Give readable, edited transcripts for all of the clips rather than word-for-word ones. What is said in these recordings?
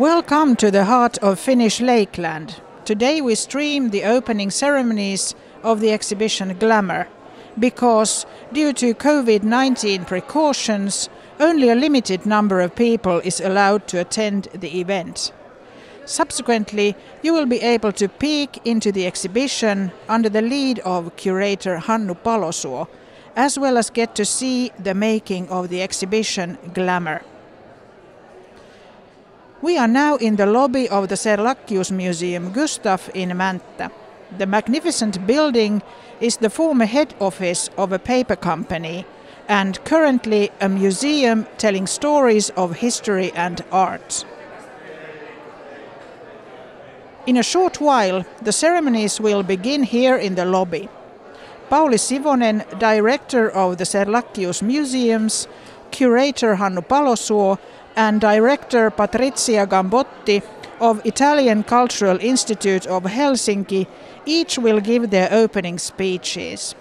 Welcome to the heart of Finnish Lakeland. Today we stream the opening ceremonies of the exhibition Glamour, because due to COVID-19 precautions, only a limited number of people is allowed to attend the event. Subsequently, you will be able to peek into the exhibition under the lead of curator Hannu Palosuo, as well as get to see the making of the exhibition Glamour. We are now in the lobby of the Serlachius Museum Gustaf in Mäntä. The magnificent building is the former head office of a paper company and currently a museum telling stories of history and art. In a short while, the ceremonies will begin here in the lobby. Pauli Sivonen, director of the Serlachius Museums, curator Hannu Palosuo, and director Patrizia Gambotti of Italian Cultural Institute of Helsinki each will give their opening speeches.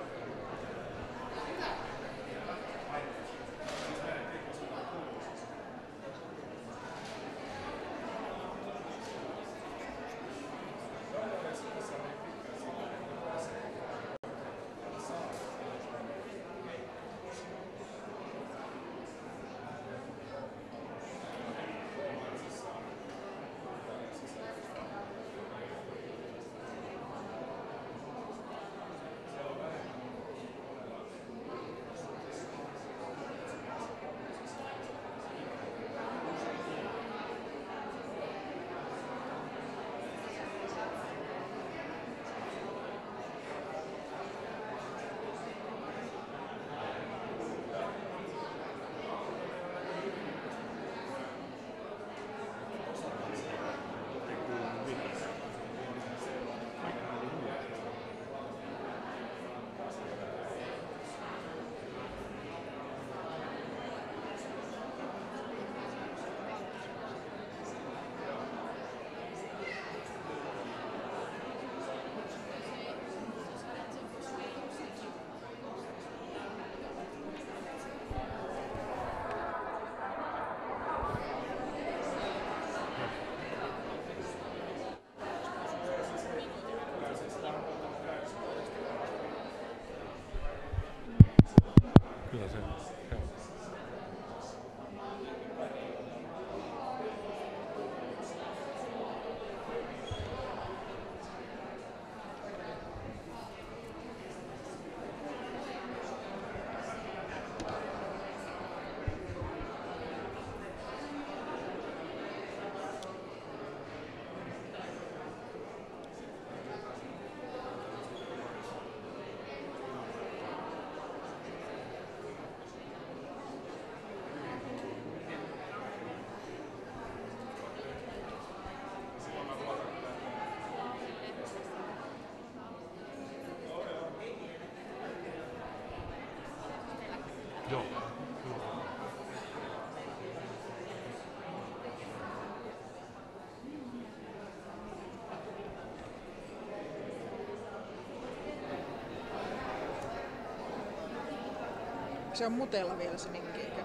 Se on mutella vielä se mikki, eikö?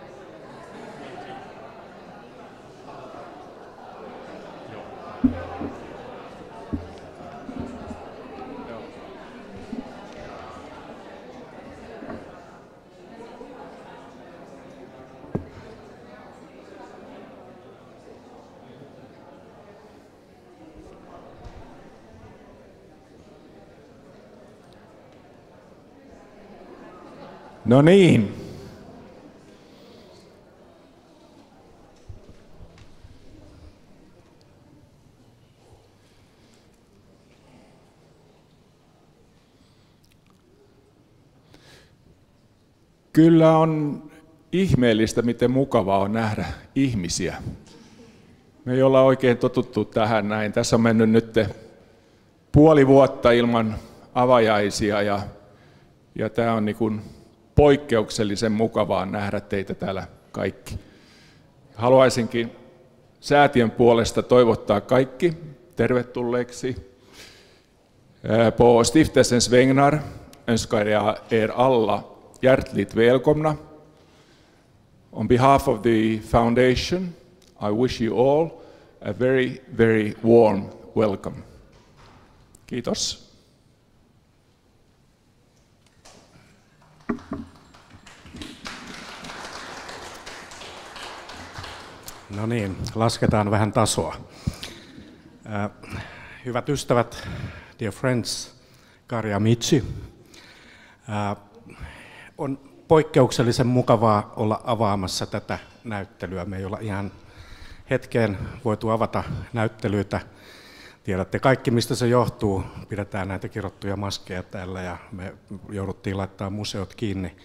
No niin. Kyllä on ihmeellistä, miten mukavaa on nähdä ihmisiä. Me ei olla oikein totuttu tähän näin. Tässä on mennyt nyt puoli vuotta ilman avajaisia ja tämä on niin kuin poikkeuksellisen mukavaa nähdä teitä täällä kaikki. Haluaisinkin säätiön puolesta toivottaa kaikki tervetulleeksi. På stiftelsens vägnar önskar jag er alla hjärtligt välkomna. On behalf of the foundation, I wish you all a very, very warm welcome. Kiitos. No niin, lasketaan vähän tasoa. Hyvät ystävät, dear friends, cari amici, on poikkeuksellisen mukavaa olla avaamassa tätä näyttelyä. Me ei olla ihan hetkeen voitu avata näyttelyitä. Tiedätte kaikki, mistä se johtuu. Pidetään näitä kirottuja maskeja täällä ja me jouduttiin laittaa museot kiinni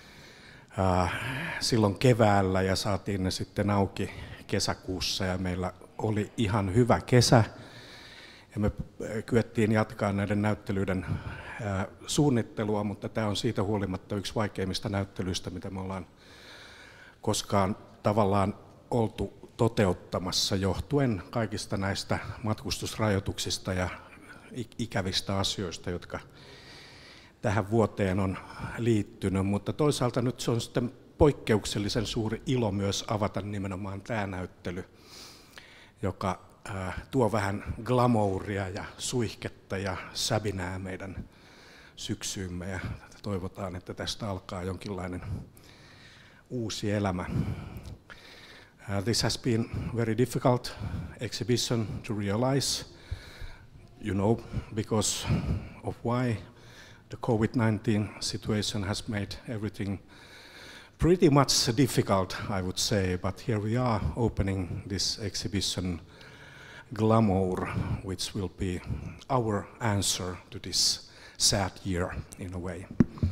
silloin keväällä ja saatiin ne sitten auki kesäkuussa ja meillä oli ihan hyvä kesä. Ja me kyettiin jatkaa näiden näyttelyiden suunnittelua, mutta tämä on siitä huolimatta yksi vaikeimmista näyttelyistä, mitä me ollaan koskaan tavallaan oltu toteuttamassa johtuen kaikista näistä matkustusrajoituksista ja ikävistä asioista, jotka tähän vuoteen on liittynyt. Mutta toisaalta nyt se on sitten poikkeuksellisen suuri ilo myös avata nimenomaan tämä näyttely, joka tuo vähän glamouria ja suihketta ja säbinää meidän syksyymme ja toivotaan, että tästä alkaa jonkinlainen uusi elämä. This has been very difficult exhibition to realize, you know, because of why the COVID-19 situation has made everything pretty much difficult, I would say, but here we are opening this exhibition Glamour, which will be our answer to this sad year in a way.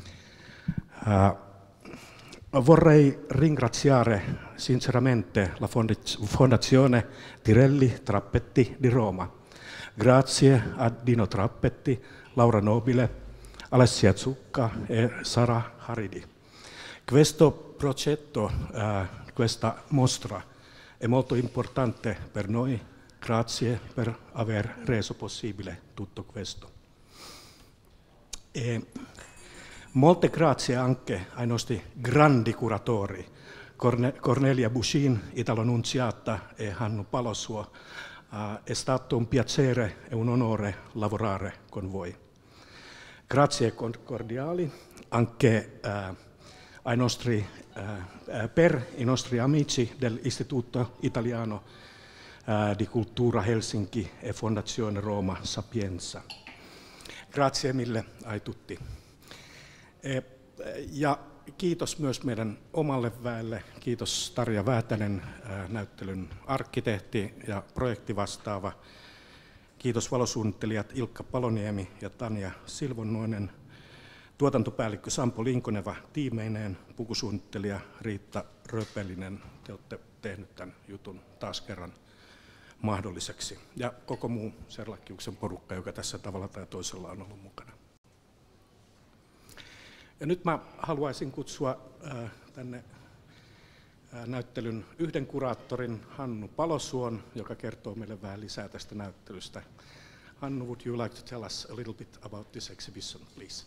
Vorrei ringraziare sinceramente la Fondazione Tirelli Trappetti di Roma. Grazie a Dino Trappetti, Laura Nobile, Alessia Zucca e Sara Haridi. Questo progetto, questa mostra è molto importante per noi. Grazie per aver reso possibile tutto questo. E molte grazie anche ai nostri grandi curatori, Cornelia Bushin, Italo Nunziata e Hannu Palosuo. È stato un piacere e un onore lavorare con voi. Grazie cordiali anche ai nostri, per i nostri amici dell'Istituto Italiano di Cultura Helsinki e Fondazione Roma Sapienza. Grazie mille ai tutti. Ja kiitos myös meidän omalle väelle. Kiitos Tarja Väätänen, näyttelyn arkkitehti ja projektivastaava. Kiitos valosuunnittelijat Ilkka Paloniemi ja Tanja Silvonnoinen. Tuotantopäällikkö Sampo Linkoneva tiimeineen, pukusuunnittelija Riitta Röpelinen. Te olette tehnyt tämän jutun taas kerran mahdolliseksi. Ja koko muu Serlakkiuksen porukka, joka tässä tavalla tai toisella on ollut mukana. Ja nyt mä haluaisin kutsua tänne näyttelyn yhden kuraattorin Hannu Palosuon, joka kertoo meille vähän lisää tästä näyttelystä. Hannu, would you like to tell us a little bit about this exhibition, please?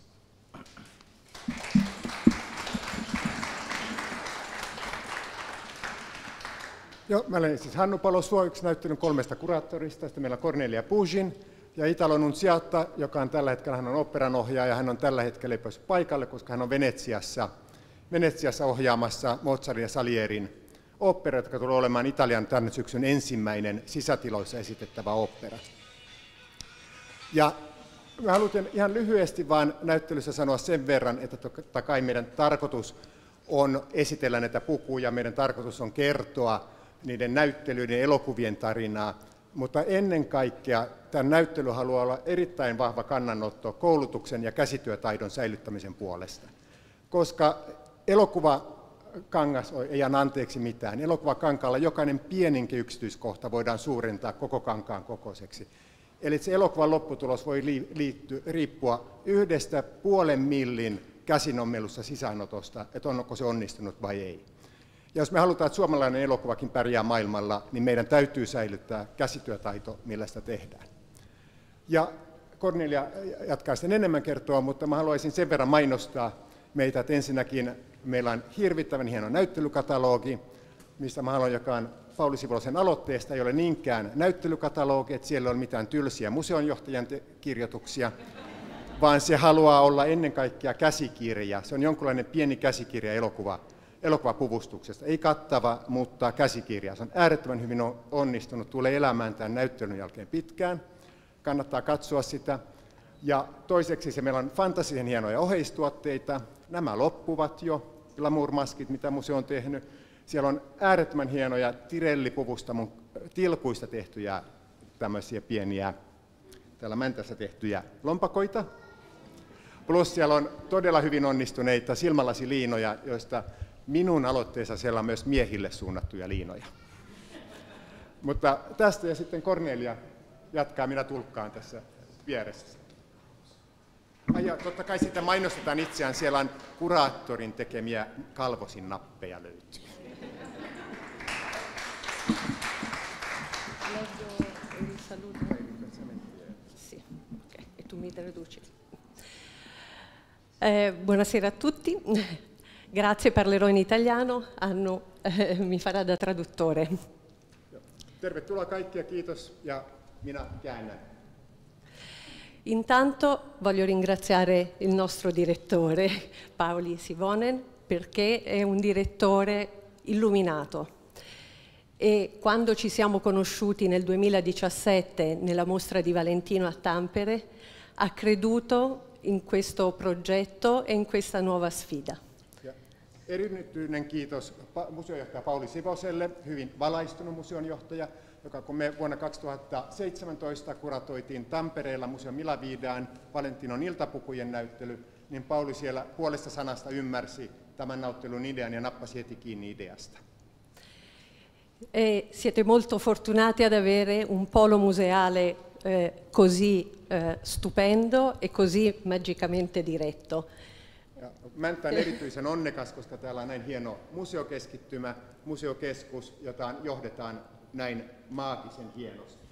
Joo, mä olen siis Hannu Palosuo, yksi näyttelyn 3 kuraattorista. Sitten meillä on Cornelia Bushin ja Italo Nunziata, joka on tällä hetkellä, hän on oopperanohjaaja. Hän on tällä hetkellä ei päässyt paikalle, koska hän on Venetsiassa ohjaamassa Mozartin ja Salierin ooppera, jotka tulee olemaan Italian tämän syksyn ensimmäinen sisätiloissa esitettävä ooppera. Ja mä haluan ihan lyhyesti vaan näyttelyssä sanoa sen verran, että totta kai meidän tarkoitus on esitellä näitä pukuja, meidän tarkoitus on kertoa niiden näyttelyiden ja elokuvien tarinaa, mutta ennen kaikkea tämä näyttely haluaa olla erittäin vahva kannanotto koulutuksen ja käsityötaidon säilyttämisen puolesta. Koska elokuvakangas ei anna anteeksi mitään. Elokuvakankaalla jokainen pieninkin yksityiskohta voidaan suurentaa koko kankaan kokoiseksi. Eli se elokuvan lopputulos voi riippua 1,5 millin käsinommelussa sisäänotosta, että onko se onnistunut vai ei. Ja jos me halutaan, että suomalainen elokuvakin pärjää maailmalla, niin meidän täytyy säilyttää käsityötaito, millä sitä tehdään. Ja Cornelia jatkaa sen enemmän kertoa, mutta mä haluaisin sen verran mainostaa meitä, että ensinnäkin meillä on hirvittävän hieno näyttelykatalogi, mistä mä haluan, joka on Pauli Sipolosen aloitteesta ei ole niinkään näyttelykatalogi, että siellä ei ole mitään tylsiä museonjohtajan kirjoituksia, vaan se haluaa olla ennen kaikkea käsikirja. Se on jonkinlainen pieni käsikirja elokuvapuvustuksesta. Ei kattava, mutta käsikirja. Se on äärettömän hyvin onnistunut, tulee elämään tämän näyttelyn jälkeen pitkään. Kannattaa katsoa sitä. Ja toiseksi se meillä on fantasisen hienoja oheistuotteita. Nämä loppuvat jo, glamour-maskit, mitä museo on tehnyt. Siellä on äärettömän hienoja Tirelli-puvustamon tilkuista tehtyjä tämmöisiä pieniä, täällä Mäntässä tehtyjä lompakoita. Plus siellä on todella hyvin onnistuneita silmälasiliinoja, joista minun aloitteessa siellä on myös miehille suunnattuja liinoja. Mutta tästä ja sitten Cornelia jatkaa, minä tulkkaan tässä vieressä. Ja totta kai sitten mainostetaan itseään, siellä on kuraattorin tekemiä kalvosin nappeja löytyy. Leggo il saluto. Sì, ok, e tu mi traduci. Buonasera a tutti, grazie, parlerò in italiano, Annu mi farà da traduttore. Tervetuloa kaikki ja kiitos ja minä käännän. Intanto voglio ringraziare il nostro direttore Pauli Sivonen perché è un direttore illuminato e quando ci siamo conosciuti nel 2017 nella mostra di Valentino a Tampere ha creduto in questo progetto e in questa nuova sfida. Ja erityinen kiitos museojohtaja Pauli Sivoselle, hyvin valaistunut museonjohtaja, joka kun me vuonna 2017 kuratoitiin Tampereella Museo Milavidaan Valentinon iltapukujen näyttely, niin Pauli siellä puolesta sanasta ymmärsi tämän näyttelyn idean ja nappasi heti kiinni ideasta. E siete molto fortunati ad avere un polo museale così stupendo e così magicamente diretto. Ja Mänttä on erityisen onnekas, koska täällä on näin hieno museokeskittymä, museokeskus, jota johdetaan näin maagisen hienosti.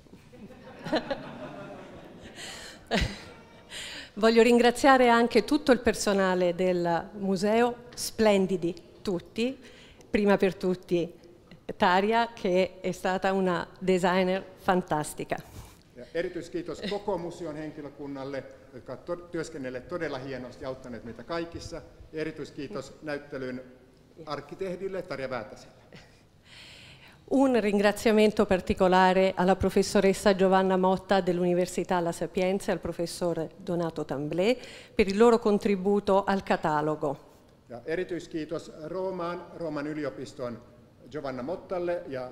Voglio ringraziare anche tutto il personale del museo, splendidi tutti, prima per tutti Tarja, che è stata una designer fantastica. Ja erityiskiitos koko museon henkilökunnalle, jotka ovat työskennelleet todella hienosti ja auttaneet meitä kaikissa. Ja erityiskiitos näyttelyn arkkitehdille Tarja Väätäselle. Un ringraziamento particolare alla professoressa Giovanna Motta dell'Università La Sapienza e al professor Donato Tamblé per il loro contributo al catalogo. Ja erityiskiitos Rooman yliopiston Giovanna Mottalle ja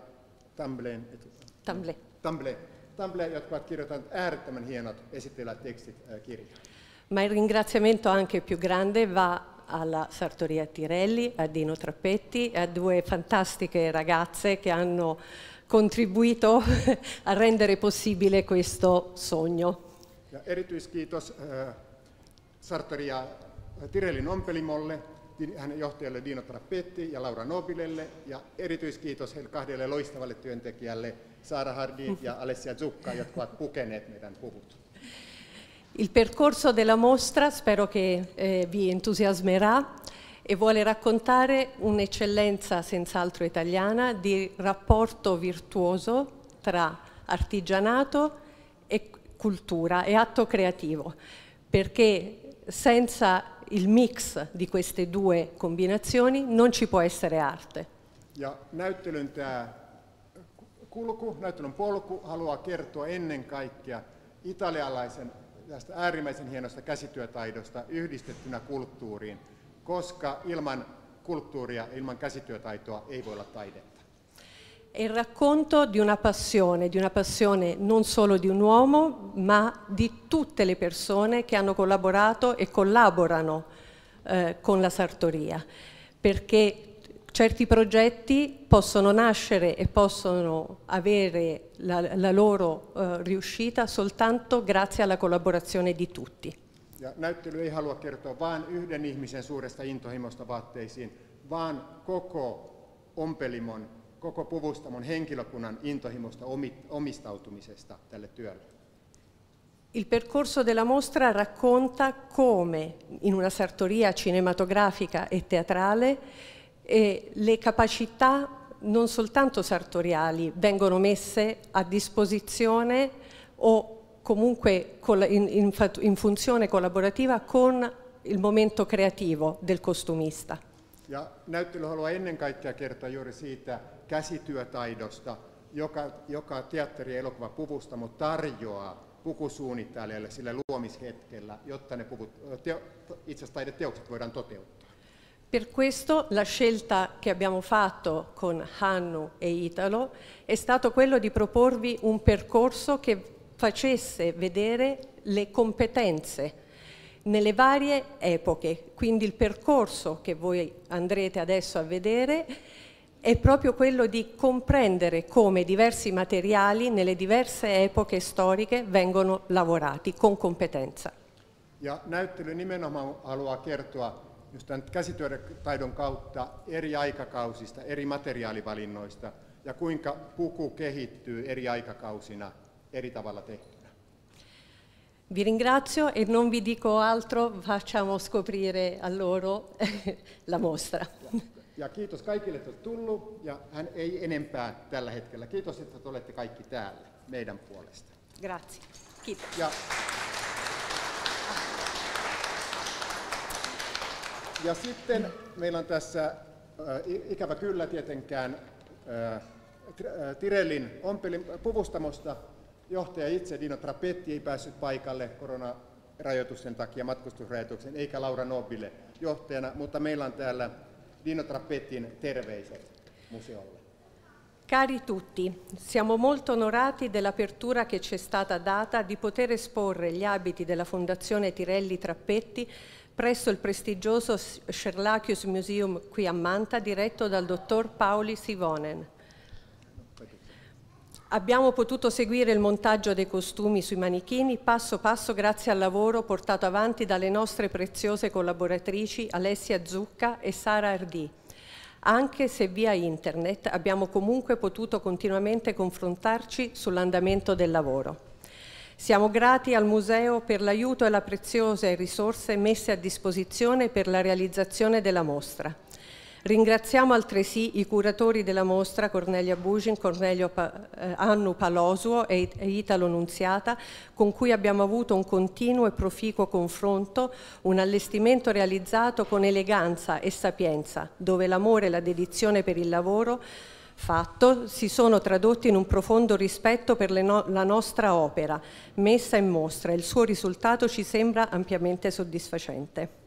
Tamblé, jotka ovat kirjoittaneet äärettömän hienot esittelijät tekstit kirjaan. Ma il ringraziamento anche più grande va alla Sartoria Tirelli, a Dino Trappetti e a due fantastiche ragazze che hanno contribuito a rendere possibile questo sogno. Ja erityiskiitos Sartoria Tirellin ompelimolle, hänen johtajalle Dino Trappetti ja Laura Nobilelle, ja erityiskiitos heille kahdelle loistavalle työntekijälle Sara Hardi ja Alessia Zucca, jotka ovat pukeneet meidän puvut. Il percorso della mostra spero che vi entusiasmerà e vuole raccontare un'eccellenza senz'altro italiana di rapporto virtuoso tra artigianato e cultura e atto creativo, perché senza il mix di queste due combinazioni non ci può essere arte. Ja näyttelyn polku haluaa kertoa ennen kaikkea italialaisen tästä äärimmäisen hienosta käsityötaidosta yhdistettynä kulttuuriin, koska ilman kulttuuria, ilman käsityötaitoa ei voi olla taidetta. È il racconto di una passione non solo di un uomo, ma di tutte le persone che hanno collaborato e collaborano con la Sartoria, perché certi progetti possono nascere e possono avere la loro riuscita soltanto grazie alla collaborazione di tutti. Ja näyttely ei halua kertoa vain yhden ihmisen suuresta intohimosta vaatteisiin, vaan koko ompelimon, koko puvustamon henkilökunnan intohimosta omistautumisesta tälle työlle. Il percorso della mostra racconta come in una sartoria cinematografica e teatrale e le capacità non soltanto sartoriali vengono messe a disposizione o comunque in funzione collaborativa con il momento creativo del costumista. Ja näyttely haluaa ennen kaikkea kertoa juuri siitä käsityötaidosta, joka teatteri- ja elokuvapuvustamo tarjoaa pukusuunnittelijalle sillä luomishetkellä, jotta ne itse asiassa taideteokset voidaan toteuttaa. Per questo la scelta che abbiamo fatto con Hannu e Italo è stato quello di proporvi un percorso che facesse vedere le competenze nelle varie epoche. Quindi il percorso che voi andrete adesso a vedere è proprio quello di comprendere come diversi materiali nelle diverse epoche storiche vengono lavorati con competenza. Ja näyttely nimenomaan haluaa kertoa just tämän käsityötaidon kautta eri aikakausista, eri materiaalivalinnoista ja kuinka puku kehittyy eri aikakausina eri tavalla tehtynä. Vi ringrazio e non vi dico altro, facciamo scoprire a loro la mostra. Ja kiitos kaikille, että olette tullut, ja hän ei enempää tällä hetkellä. Kiitos, että olette kaikki täällä meidän puolesta. Grazie. Kiitos. Ja sitten meillä on tässä ikävä kyllä tietenkään Tirellin ompelin puvustamosta johtaja itse Dino Trappetti ei päässyt paikalle koronarajoitusten takia, matkustusrajoituksen, eikä Laura Nobile johtajana, mutta meillä on täällä Dino Trappettin terveiset museolle. Cari tutti, siamo molto onorati dell'apertura che ci è stata data di poter esporre gli abiti della Fondazione Tirelli Trappetti presso il prestigioso Scherlachius Museum qui a Manta, diretto dal dottor Pauli Sivonen. Abbiamo potuto seguire il montaggio dei costumi sui manichini passo passo grazie al lavoro portato avanti dalle nostre preziose collaboratrici Alessia Zucca e Sara Ardì. Anche se via internet abbiamo comunque potuto continuamente confrontarci sull'andamento del lavoro. Siamo grati al Museo per l'aiuto e le preziose risorse messe a disposizione per la realizzazione della mostra. Ringraziamo altresì i curatori della mostra, Cornelia Bugin, Hannu Palosuo e Italo Nunziata, con cui abbiamo avuto un continuo e proficuo confronto, un allestimento realizzato con eleganza e sapienza, dove l'amore e la dedizione per il lavoro fatto si sono tradotti in un profondo rispetto per la nostra opera, messa in mostra. Il suo risultato ci sembra ampiamente soddisfacente.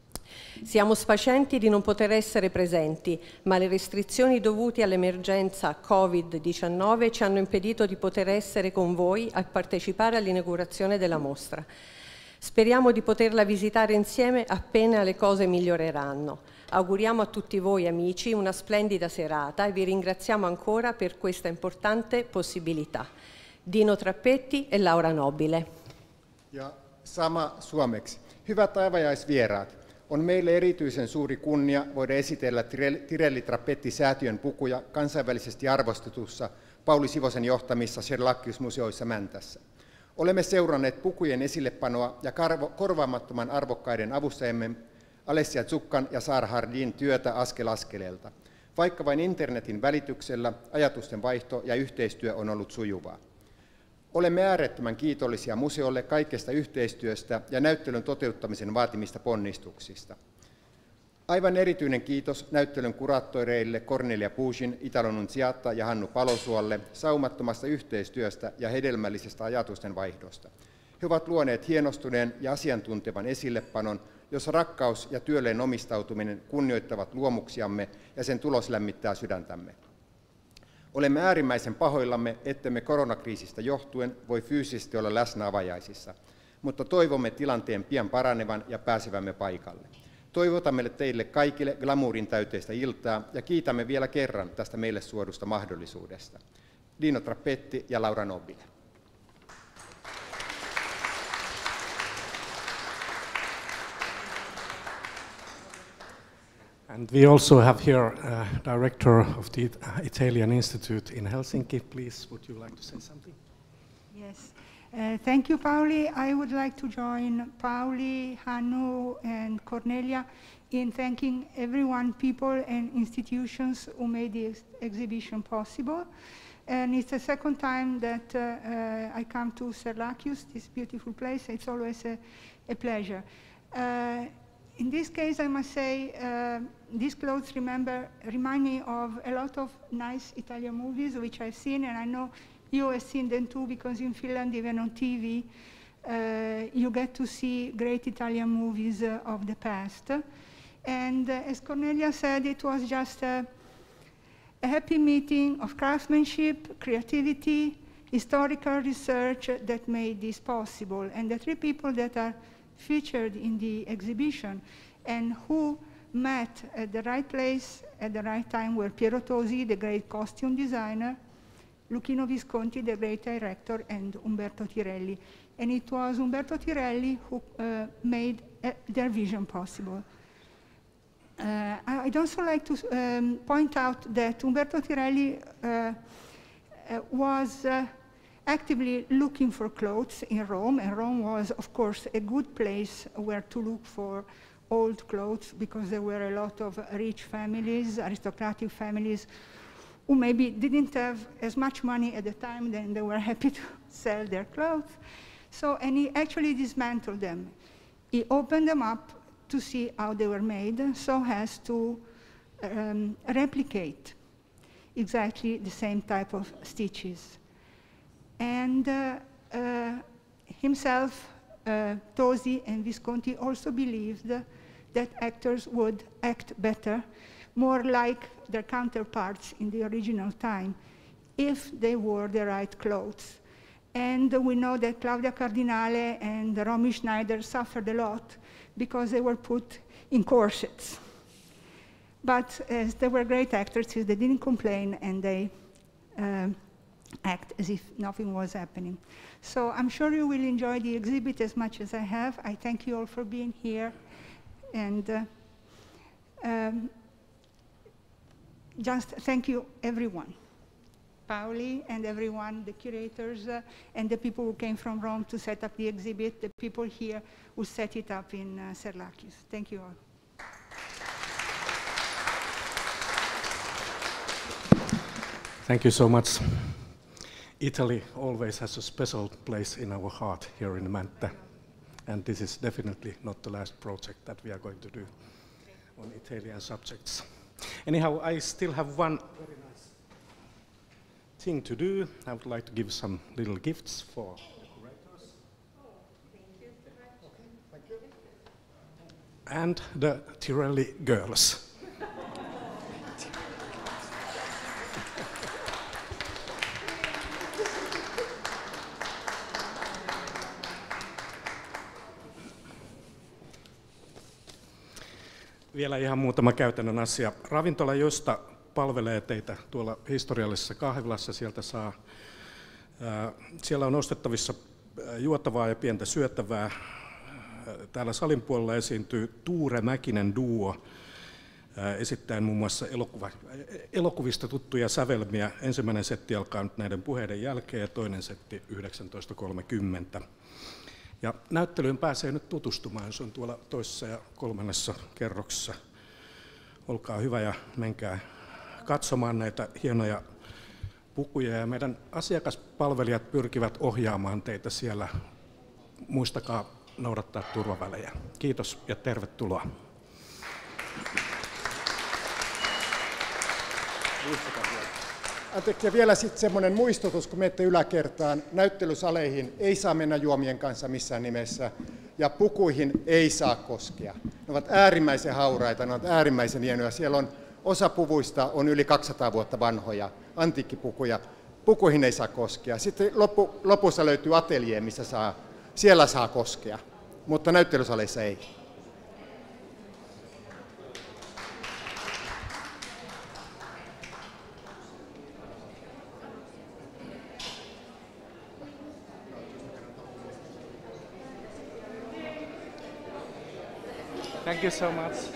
Siamo sfacenti di non poter essere presenti, ma le restrizioni dovute all'emergenza Covid-19 ci hanno impedito di poter essere con voi a partecipare all'inaugurazione della mostra. Speriamo di poterla visitare insieme appena le cose miglioreranno. Auguriamo a tutti voi amici una splendida serata e vi ringraziamo ancora per questa importante possibilità. Dino Trappetti e Laura Nobile. Ja sama suomeksi. Hyvät avajaisvieraat. On meille erityisen suuri kunnia voida esitellä Tirelli Trappetti-säätiön pukuja kansainvälisesti arvostetussa Pauli Sivosen johtamissa Scherlachius-museoissa Mäntässä. Olemme seuranneet pukujen esillepanoa ja korvaamattoman arvokkaiden avustajamme Alessia Zuccan ja Sara Hardin työtä askel askeleelta. Vaikka vain internetin välityksellä ajatusten vaihto ja yhteistyö on ollut sujuvaa. Olemme äärettömän kiitollisia museolle kaikesta yhteistyöstä ja näyttelyn toteuttamisen vaatimista ponnistuksista. Aivan erityinen kiitos näyttelyn kuraattoreille Cornelia Bugin, Italo Nunziata ja Hannu Palosuolle saumattomasta yhteistyöstä ja hedelmällisestä ajatusten vaihdosta. He ovat luoneet hienostuneen ja asiantuntevan esillepanon, jossa rakkaus ja työlleen omistautuminen kunnioittavat luomuksiamme ja sen tulos lämmittää sydäntämme. Olemme äärimmäisen pahoillamme, ettemme koronakriisistä johtuen voi fyysisesti olla läsnä avajaisissa, mutta toivomme tilanteen pian paranevan ja pääsevämme paikalle. Toivotamme teille kaikille glamourin täyteistä iltaa ja kiitämme vielä kerran tästä meille suodusta mahdollisuudesta. Dino Trappetti ja Laura Nobile. And we also have here director of the Italian Institute in Helsinki. Please, would you like to say something? Yes. Thank you, Pauli. I would like to join Pauli, Hannu, and Cornelia in thanking everyone, people and institutions who made the exhibition possible. And it's the second time that I come to Serlachius, this beautiful place. It's always a pleasure. In this case, I must say, these clothes remind me of a lot of nice Italian movies which I've seen, and I know you have seen them too, because in Finland, even on TV, you get to see great Italian movies of the past. And as Cornelia said, it was just a happy meeting of craftsmanship, creativity, historical research that made this possible. And the three people that are featured in the exhibition and who met at the right place at the right time were Piero Tosi, the great costume designer, Luchino Visconti, the great director, and Umberto Tirelli. And it was Umberto Tirelli who made their vision possible. I'd also like to point out that Umberto Tirelli was actively looking for clothes in Rome, and Rome was, of course, a good place where to look for old clothes, because there were a lot of rich families, aristocratic families, who maybe didn't have as much money at the time, then they were happy to sell their clothes. So, and he actually dismantled them. He opened them up to see how they were made, so as to replicate exactly the same type of stitches. And himself, Tosi and Visconti also believed that actors would act better, more like their counterparts in the original time, if they wore the right clothes. And we know that Claudia Cardinale and Romy Schneider suffered a lot because they were put in corsets. But as they were great actresses, they didn't complain, and they act as if nothing was happening. So I'm sure you will enjoy the exhibit as much as I have. I thank you all for being here. And just thank you, everyone. Pauli and everyone, the curators, and the people who came from Rome to set up the exhibit, the people here who set it up in Serlachius. Thank you all. Thank you so much. Italy always has a special place in our heart here in Mänttä, and this is definitely not the last project that we are going to do on Italian subjects. Anyhow, I still have one very nice thing to do. I would like to give some little gifts for the curators. Thank you. Okay, thank you. And the Tirelli girls. Vielä ihan muutama käytännön asia. Ravintola Josta palvelee teitä tuolla historiallisessa kahvilassa. Siellä on ostettavissa juotavaa ja pientä syöttävää. Täällä salin puolella esiintyy Tuure Mäkinen duo, esittäen muun muassa elokuvista tuttuja sävelmiä. Ensimmäinen setti alkaa nyt näiden puheiden jälkeen ja toinen setti 19.30. Ja näyttelyyn pääsee nyt tutustumaan, se on tuolla toisessa ja kolmannessa kerroksessa. Olkaa hyvä ja menkää katsomaan näitä hienoja pukuja. Ja meidän asiakaspalvelijat pyrkivät ohjaamaan teitä siellä. Muistakaa noudattaa turvavälejä. Kiitos ja tervetuloa. Anteeksi, ja vielä sitten semmoinen muistutus, kun menette yläkertaan, näyttelysaleihin ei saa mennä juomien kanssa missään nimessä, ja pukuihin ei saa koskea. Ne ovat äärimmäisen hauraita, ne ovat äärimmäisen hienoja. Siellä on osa puvuista on yli 200 vuotta vanhoja, antiikkipukuja. Pukuihin ei saa koskea. Sitten lopussa löytyy ateljee, missä siellä saa koskea, mutta näyttelysaleissa ei. Thank you so much.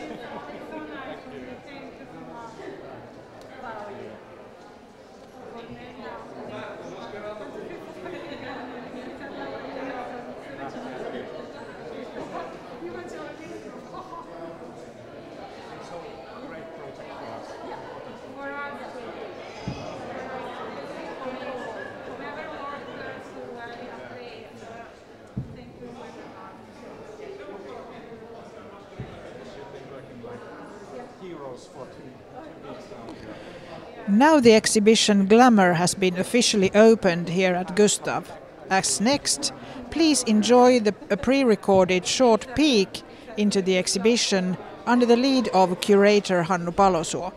Now the exhibition Glamour has been officially opened here at Gustav. As next, please enjoy a pre-recorded short peek into the exhibition under the lead of curator Hannu Palosuo.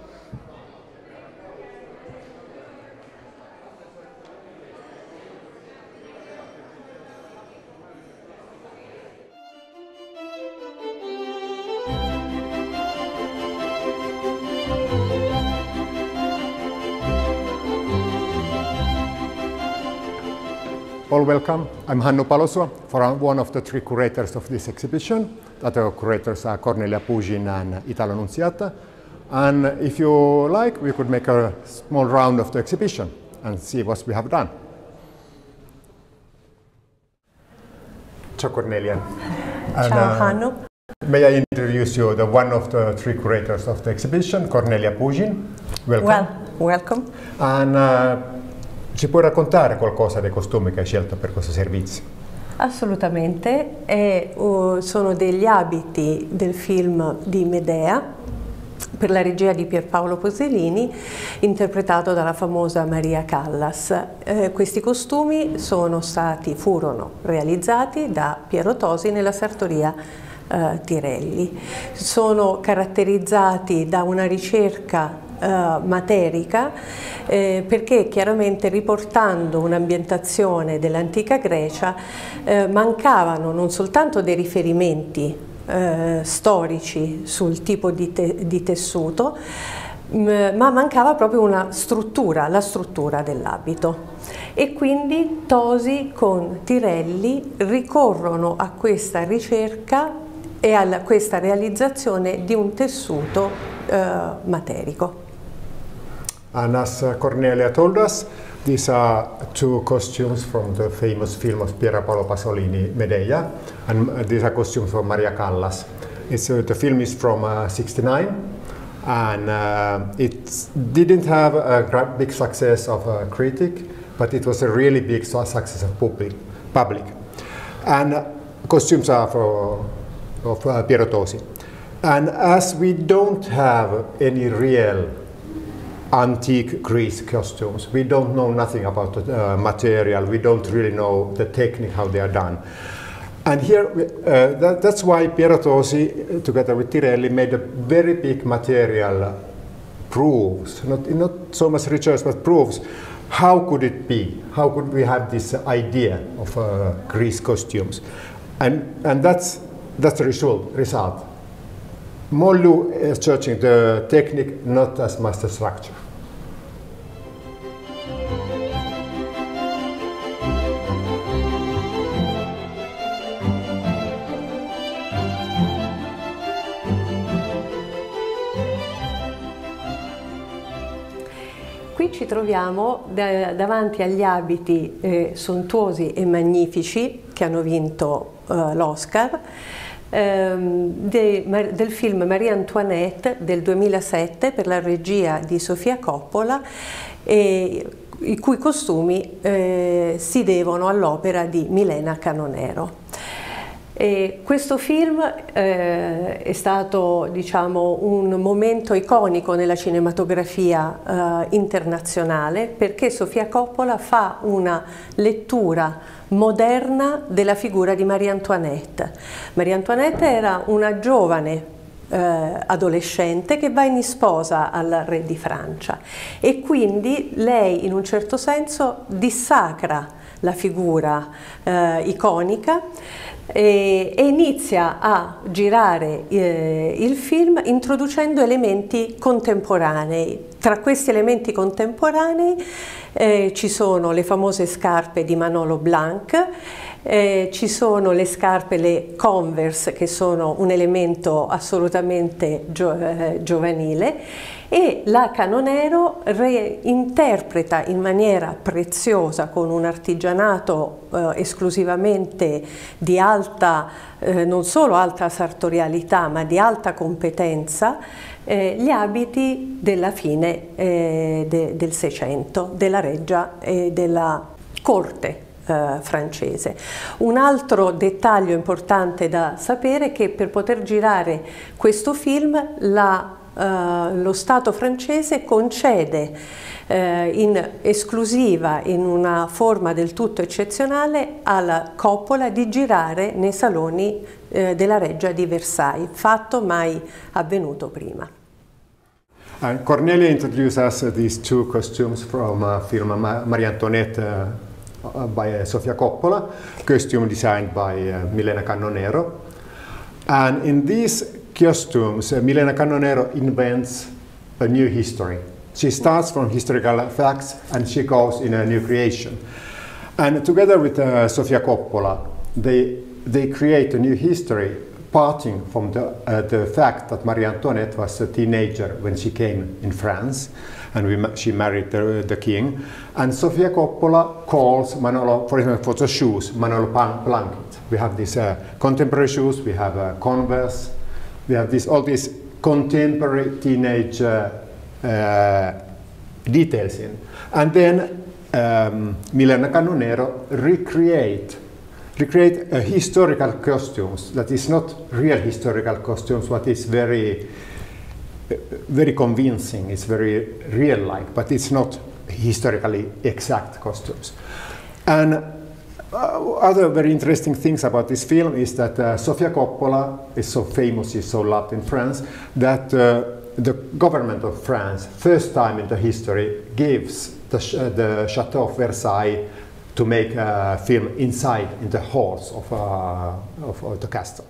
All welcome. I'm Hannu Palosuo, one of the three curators of this exhibition. The other curators are Cornelia Pugin and Italo Nunziata. And if you like, we could make a small round of the exhibition and see what we have done. Ciao Cornelia. Ciao Hannu. May I introduce you, the one of the three curators of the exhibition, Cornelia Pugin. Welcome. Welcome. And ci puoi raccontare qualcosa dei costumi che hai scelto per questo servizio? Assolutamente, sono degli abiti del film di Medea per la regia di Pierpaolo Posellini, interpretato dalla famosa Maria Callas. Questi costumi furono realizzati da Piero Tosi nella sartoria Tirelli. Sono caratterizzati da una ricerca materica perché chiaramente, riportando un'ambientazione dell'antica Grecia, mancavano non soltanto dei riferimenti storici sul tipo di tessuto, ma mancava proprio la struttura dell'abito. E quindi Tosi con Tirelli ricorrono a questa ricerca e a questa realizzazione di un tessuto materico. And as Cornelia told us, these are two costumes from the famous film of Pier Paolo Pasolini, Medea, and these are costumes from Maria Callas. The film is from '69, and it didn't have a big success of a critic, but it was a really big success of public. And costumes are of Piero Tosi. And as we don't have any real antique Greece costumes, we don't know nothing about the material, we don't really know the technique, how they are done. And here, that's why Piero Tosi, together with Tirelli, made a very big material proofs, not so much research, but proofs. How could it be? How could we have this idea of Greece costumes? And that's the result. Mollu is searching the technique, not as much the structure. Qui ci troviamo davanti agli abiti sontuosi e magnifici che hanno vinto l'Oscar del film Marie Antoinette del 2007 per la regia di Sofia Coppola, i cui costumi si devono all'opera di Milena Canonero. Questo film è stato, diciamo, un momento iconico nella cinematografia internazionale, perché Sofia Coppola fa una lettura moderna della figura di Maria Antoinette. Maria Antoinette era una giovane adolescente che va in sposa al re di Francia, e quindi lei in un certo senso dissacra la figura iconica e inizia a girare il film introducendo elementi contemporanei. Tra questi elementi contemporanei ci sono le famose scarpe di Manolo Blahnik, ci sono le scarpe, le Converse, che sono un elemento assolutamente giovanile, e la Canonero reinterpreta in maniera preziosa, con un artigianato esclusivamente di alta, non solo alta sartorialità, ma di alta competenza, gli abiti della fine del Seicento, della reggia e della corte francese. Un altro dettaglio importante da sapere è che per poter girare questo film la lo Stato francese concede in esclusiva, in una forma del tutto eccezionale, alla Coppola di girare nei saloni della Reggia di Versailles, fatto mai avvenuto prima. Cornelia introduced us these two costumes from film Maria Antoinette by Sofia Coppola, costume designed by Milena Cannonero. And in these costumes, Milena Cannonero invents a new history. She starts from historical facts and she goes in a new creation. And together with Sofia Coppola, they create a new history parting from the fact that Marie Antoinette was a teenager when she came in France and she married the king. And Sofia Coppola calls Manolo, for example, for the shoes, Manolo Blahnik. We have these contemporary shoes, we have Converse, we have all these contemporary teenage details in. And then Milena Cannonero recreate historical costumes that is not real historical costumes, but it's very convincing, it's very real-like, but it's not historically exact costumes. And other very interesting things about this film is that Sofia Coppola is so famous, is so loved in France, that the government of France, first time in the history, gives the Chateau of Versailles to make a film inside, in the halls of the castle.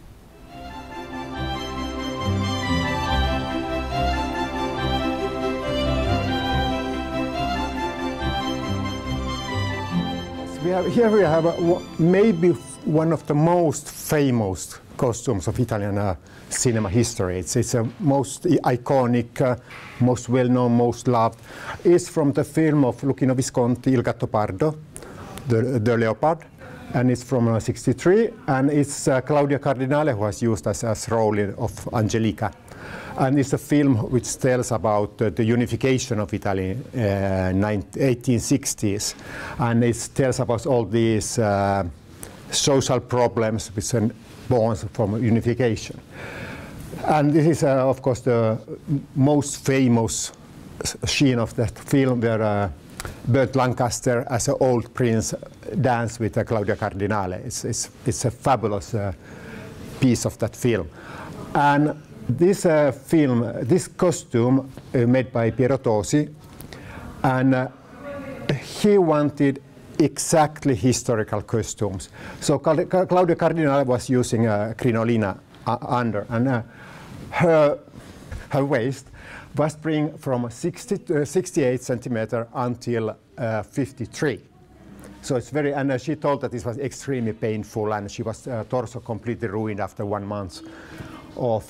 Here we have maybe one of the most famous costumes of Italian cinema history. It's the most iconic, most well-known, most loved. It's from the film of Luchino Visconti, Il Gattopardo, the leopard, and it's from '63, and it's Claudia Cardinale who has used as role of Angelica. And it's a film which tells about the unification of Italy in 1860s, and it tells about all these social problems which are born from unification. And this is, of course, the most famous scene of that film, where Burt Lancaster, as an old prince, danced with Claudia Cardinale. It's a fabulous piece of that film. And this this costume made by Piero Tosi, and he wanted exactly historical costumes. So Claudia Cardinale was using crinolina under, and her waist was bring from 68 centimeter until 53. So it's very, and she told that this was extremely painful, and she was torso completely ruined after 1 month of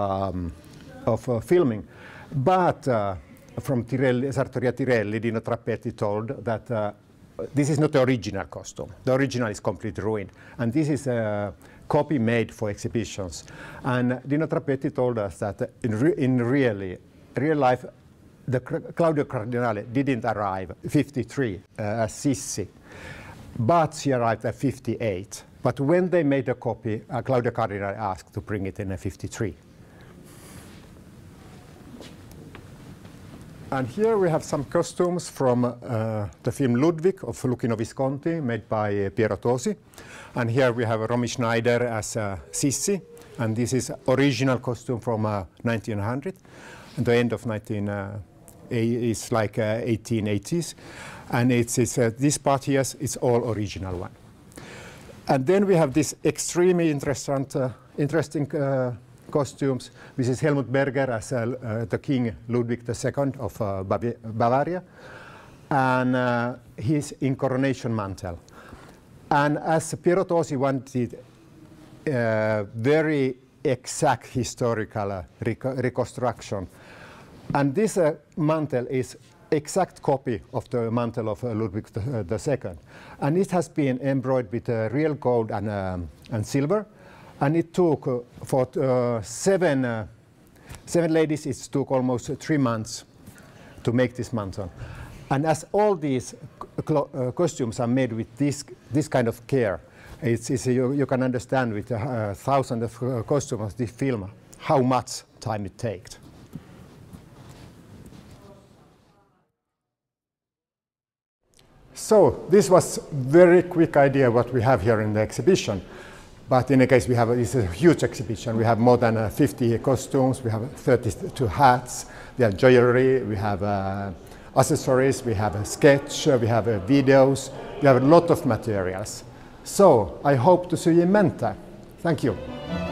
filming. But from Sartoria Tirelli, Dino Trappetti told that this is not the original costume. The original is completely ruined, and this is a copy made for exhibitions. And Dino Trappetti told us that in real life, the Claudia Cardinale didn't arrive 53 as Sissi, but she arrived at 58. But when they made a copy, Claudia Cardinale asked to bring it in a 53. And here we have some costumes from the film Ludwig of Luchino Visconti, made by Piero Tosi. And here we have Romy Schneider as Sissi, and this is original costume from 1900. And the end of 1880s, and it's this part here is all original one. And then we have this extremely interesting costumes. This is Helmut Berger as the King Ludwig II of Bavaria, and his in coronation mantle. And as Piero Tosi wanted very exact historical reconstruction, and this mantle is exact copy of the mantle of Ludwig II, and it has been embroidered with real gold and silver, and it took for seven ladies, it took almost 3 months to make this mantle. And as all these costumes are made with this kind of care, you can understand with thousands of costumes of this film how much time it takes. So this was very quick idea what we have here in the exhibition. But in any case, this is a huge exhibition. We have more than 50 costumes, we have 32 hats, we have jewelry, we have accessories, we have a sketch, we have videos, we have a lot of materials. So I hope to see you in Mäntä. Thank you.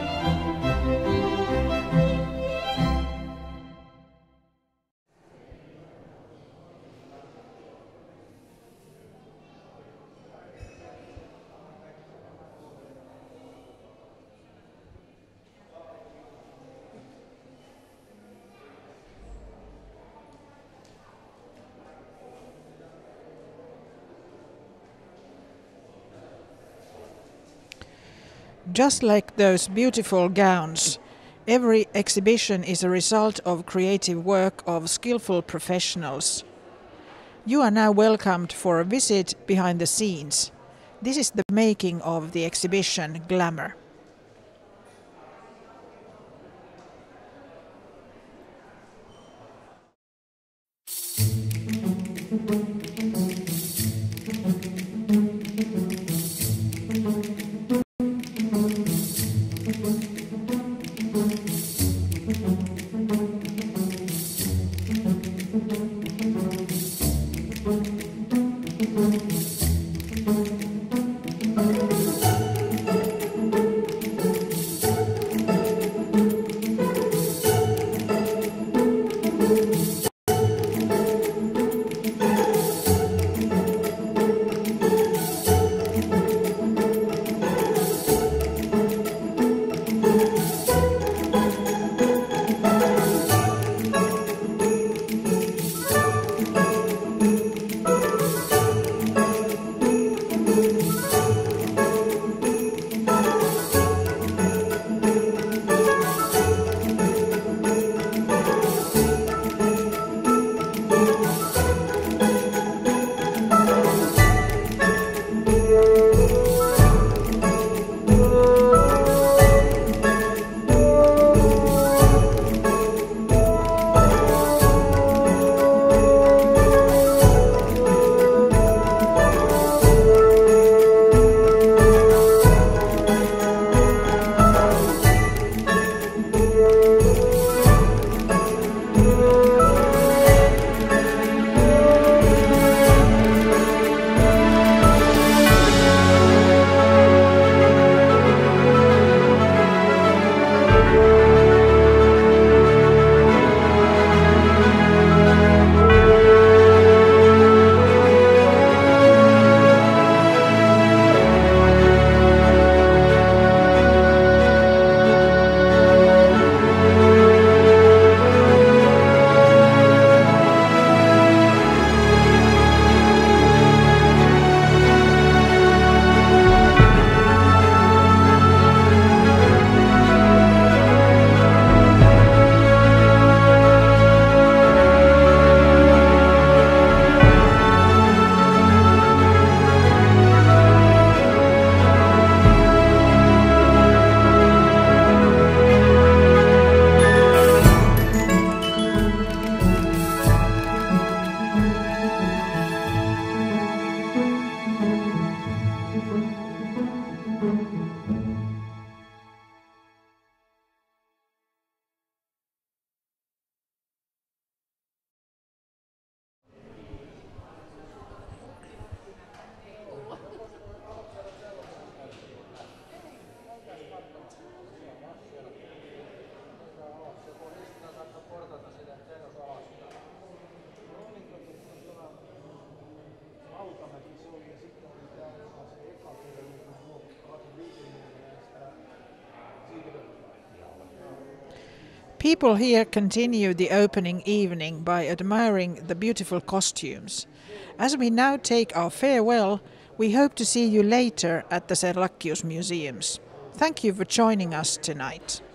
Just like those beautiful gowns, every exhibition is a result of creative work of skillful professionals. You are now welcomed for a visit behind the scenes. This is the making of the exhibition Glamour. People here continue the opening evening by admiring the beautiful costumes. As we now take our farewell, we hope to see you later at the Serlachius Museums. Thank you for joining us tonight.